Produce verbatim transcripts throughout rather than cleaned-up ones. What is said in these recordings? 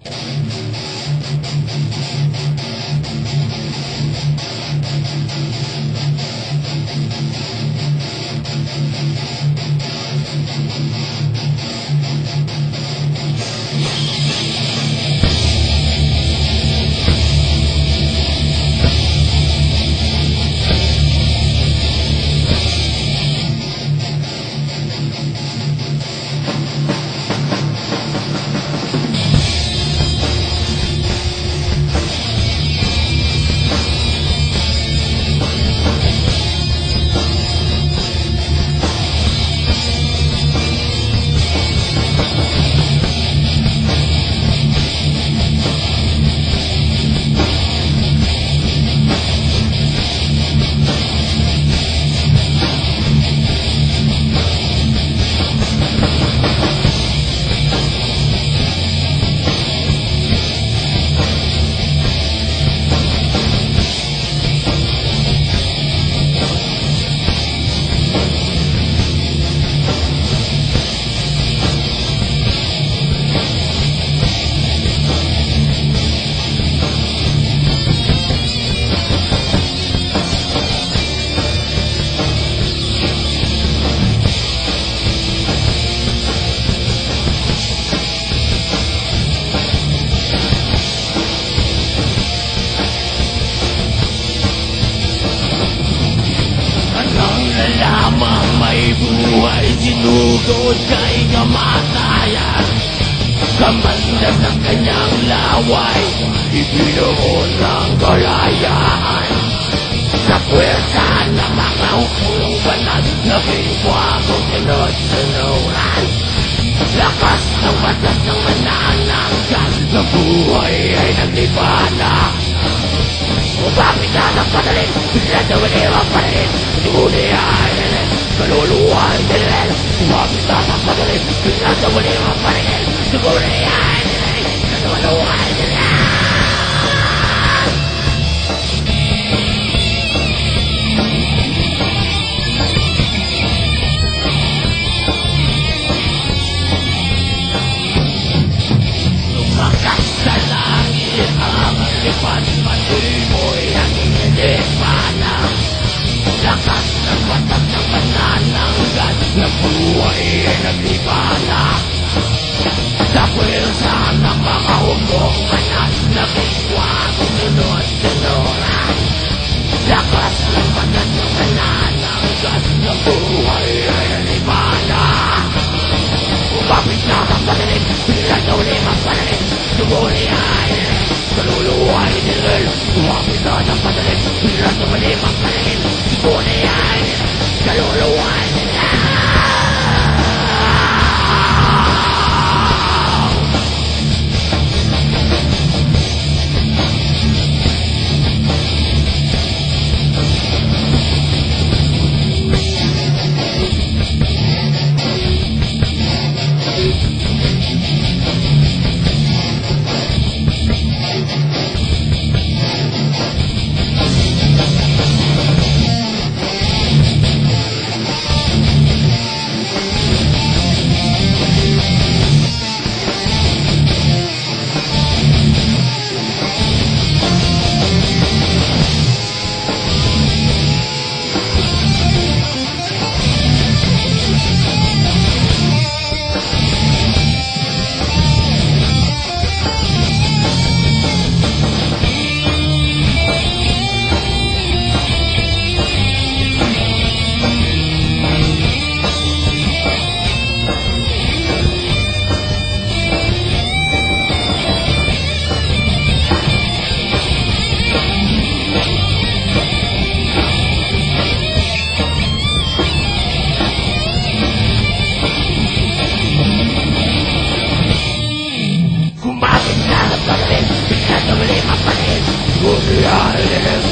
Buhay sinugod kay kamatayan, kamandan ng kanyang laway, ibinuon ng kalayaan. Sa pwersa ng mga ukulong banal, naging buwagong sunod-sunuran. Lakas ng batas ng manananggal, na buhay ay naglibana. Upapit na ng padaling, bigla na wali ang padaling, ngunit ay nalit, kaluluwa ay nalit. Upapit na ng padaling, bigla na wali ang padaling, ngunit ay nalit, kaluluwa ay nalit. Lumakas sa langit ang lipan, patuloy ang inilipana. Lakas ng batas ng manananggal, na buhay ay naglibana. Sa pwersa ng mga umong banal, naging buwagong sunod-sunuran. Lakas ng batas ng manananggal, na buhay ay naglibana. Upapit na ang panalig, bigla na uli ang panalig, ngunit ay nalit, kaluluwa ay nalit. Upapit na ang panalig, bigla na uli ang panalig, ngunit ay nalit, kaluluwa ay nalit.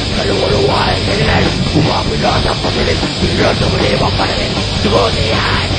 Umapit na sa pagdaling, bigla na uli ang panalig, ngunit ay